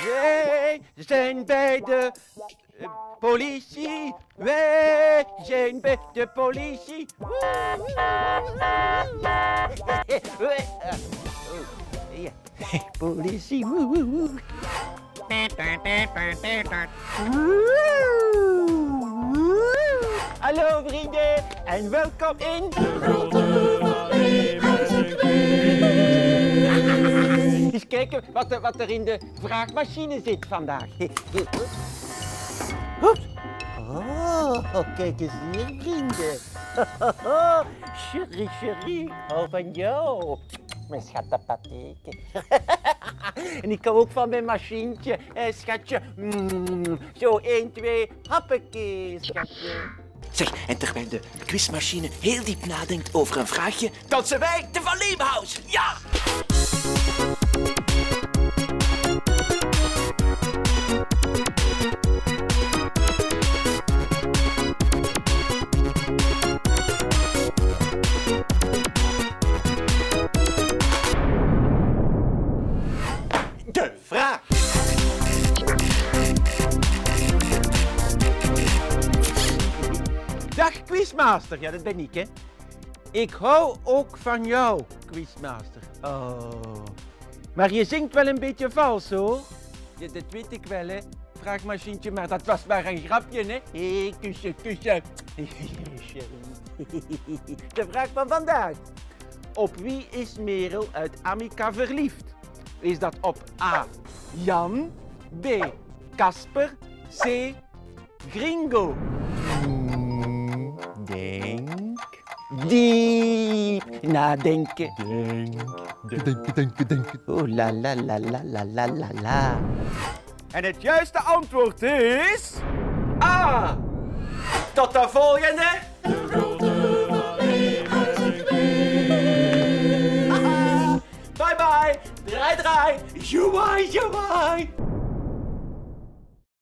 Wij zijn bij de politie. Wij zijn bij de politie. Politie. Hallo vrienden en welkom in eens kijken wat er in de vraagmachine zit vandaag. Oh, kijk eens hier, vrienden. Chérie, chérie, hou van jou. Mijn schattenpatheke. En ik hou ook van mijn machientje, schatje. Zo, 1, 2, hoppakee, schatje. Zeg, en terwijl de quizmachine heel diep nadenkt over een vraagje, dansen wij de Van Leeuwenhouse. Ja! De vraag. Dag quizmaster, ja dat ben ik hè. Ik hou ook van jou, quizmaster. Oh. Maar je zingt wel een beetje vals hoor. Ja, dat weet ik wel hè. Vraagmachientje, maar dat was maar een grapje hè. Hé, kusje, kusje. De vraag van vandaag. Op wie is Merel uit Amica verliefd? Is dat op A. Jan, B. Casper, C. Gringo? Denk. Diep nadenken. Denken. Oh la la la la la la la la. En het juiste antwoord is... A. Tot de volgende. Bye bye. Draai, draai. Joewaai, joewaai.